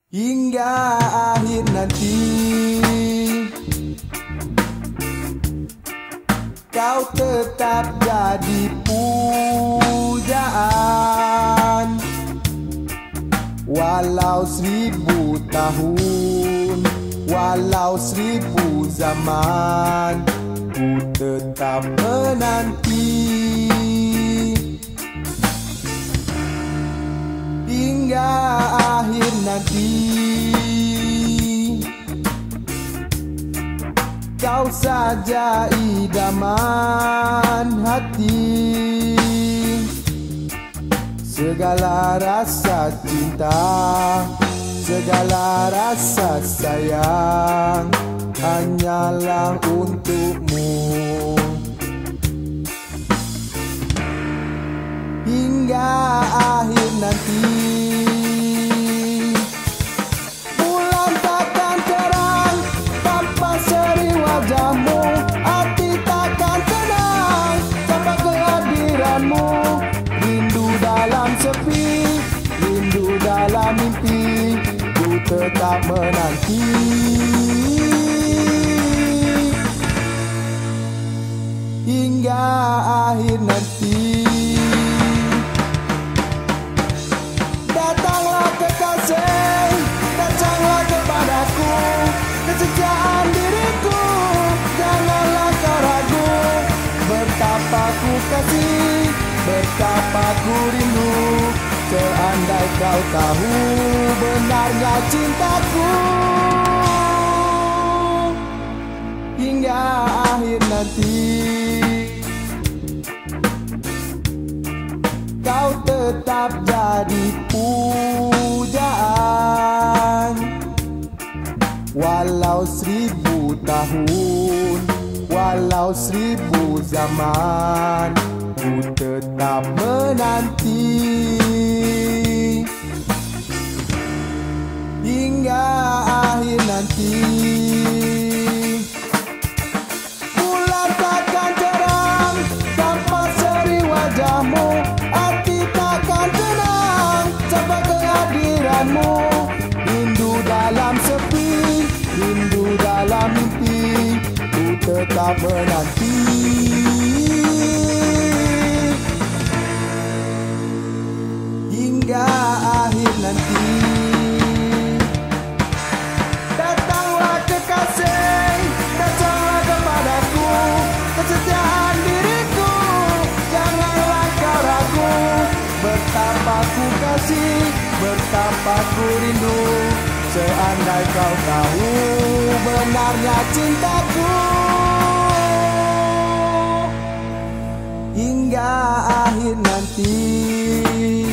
Hingga akhir nanti kau tetap jadi pujaan. Walau 1000 tahun, walau 1000 zaman, ku tetap menanti. Hingga akhir nanti kau saja idaman hati. Segala rasa cinta, segala rasa sayang hanyalah untukmu. Hingga akhir nanti bulan takkan terang tanpa seri wajahmu. Hati takkan tenang tanpa kehadiranmu. Rindu dalam sepi, rindu dalam mimpi, ku tetap menanti. Hingga akhir nanti datanglah kekasih, datanglah kepadaku, kesetiaan diriku, janganlah kau ragu. Betapa ku kasih, betapa ku rindu, seandai kau tahu benarnya cintaku. Hingga akhir nanti kau tetap jadi pujaan. Walau 1000 tahun, walau 1000 zaman, ku tetap menanti. Hingga akhir nanti bulan takkan terang tanpa seri wajahmu. Hati takkan tenang tanpa kehadiranmu. Rindu dalam sepi, rindu dalam mimpi, ku tetap menanti. Hingga akhir nanti datanglah kekasih, datanglah kepadaku, kesetiaan diriku, janganlah kau ragu. Betapa ku kasih, betapa ku rindu, seandai kau tahu benarnya cintaku. Hingga akhir nanti